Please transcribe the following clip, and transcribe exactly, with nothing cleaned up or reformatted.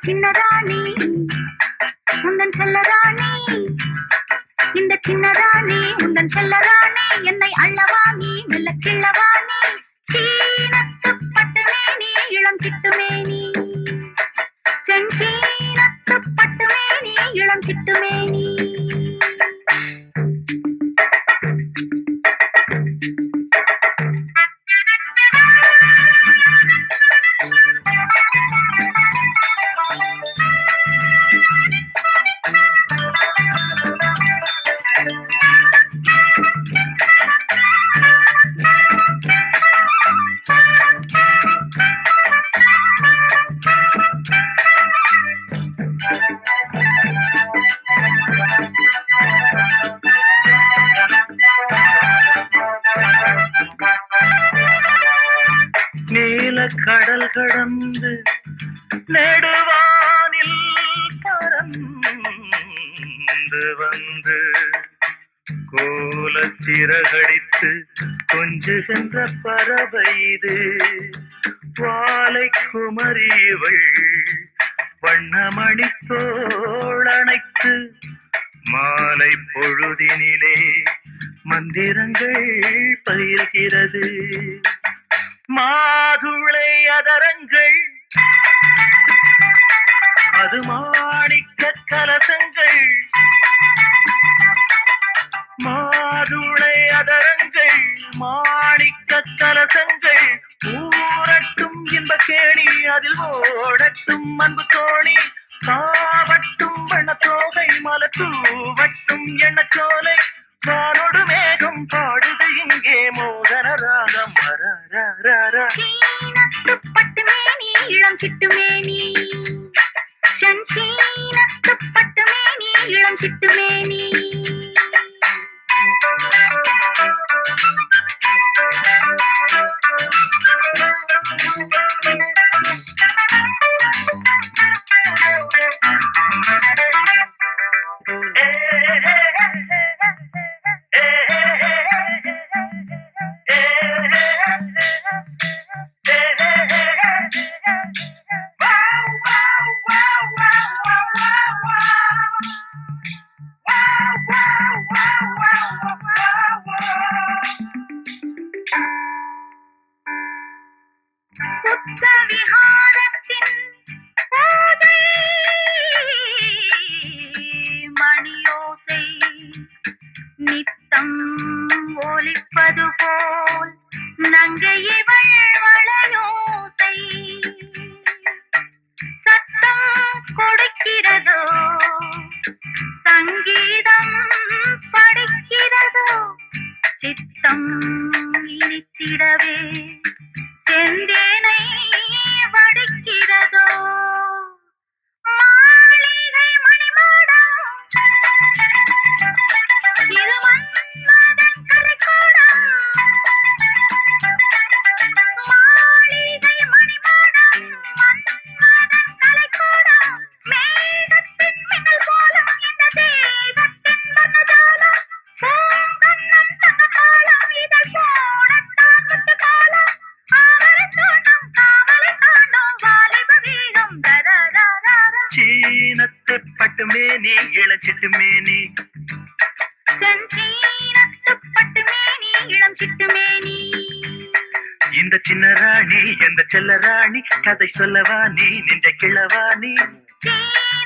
சின்ன ராணி உந்தன் செல்ல ராணி, இந்த சின்ன ராணி உந்தன் செல்ல ராணி, என்னை அள்ளவாணி மெல்ல கிள்ளவாணி, சீனத்து பட்டு மேனி இளம் சிட்டு மேனி, செஞ்சீனத்து பட்டு மேனி இளம் சிட்டு மேனி. நீல கடல் கடந்து நெடுவானில் பறந்து வந்து கோலச்சிறகடித்து கொஞ்சுகின்ற பறவை இது. வாலை குமரிவள் வண்ணமணி தோளணைத்து மாலை பொழுதினிலே மந்திரங்கள் பயில்கிறது. மாதுளை அதரங்கள் அது மாணிக்க கலசங்கள், மாதுளை அதரங்கள் மாணிக்க கலசங்கள், ஊரட்டும் இன்ப கேணி அதில் ஓடட்டும் அன்பு தோணி, சாவட்டும் வண்ணத்தோகை மலத்தூவட்டும் எண்ணச்சோலை, வானோடு மேகம் பாடுது இங்கே மோகன ராகம். சீனத்து பட்டு மேனி இளம் சிட்டு மேனி, சீனத்து பட்டு மேனி இளம் சிட்டு மேனி. புத்த விஹாரத்தின் போதை மணியோசை நித்தம் ஒலிப்பது போல் நங்கையவள் வளையோசை சத்தம் கொடுக்கிறதோ, சங்கீதம் படிக்கிறதோ, சித்தம் இனித்திடவே செந்தேனை வடிக்கிறதோ. மாளிகை மணிமாடம் இது மன்மதன் கலைக்கூடம், மாளிகை மணிமாடம் மன்மதன் கலைக்கூடம், மேகத்தின் மின்னல் போலும் இந்த தேகத்தின் வண்ணஜாலம், பூங்கண்ணன் தங்கப்பாலம் இதழ் போடத்தான் முத்து காலம், சீனத்து பட்டு மேனி இளம் சிட்டு மேனி, சீனத்து பட்டு மேனி இளம் சிட்டு மேனி. இந்த சின்ன ராணி எந்த செல்ல ராணி, கதை சொல்லவா நீ நின்ற கிழவா நீ.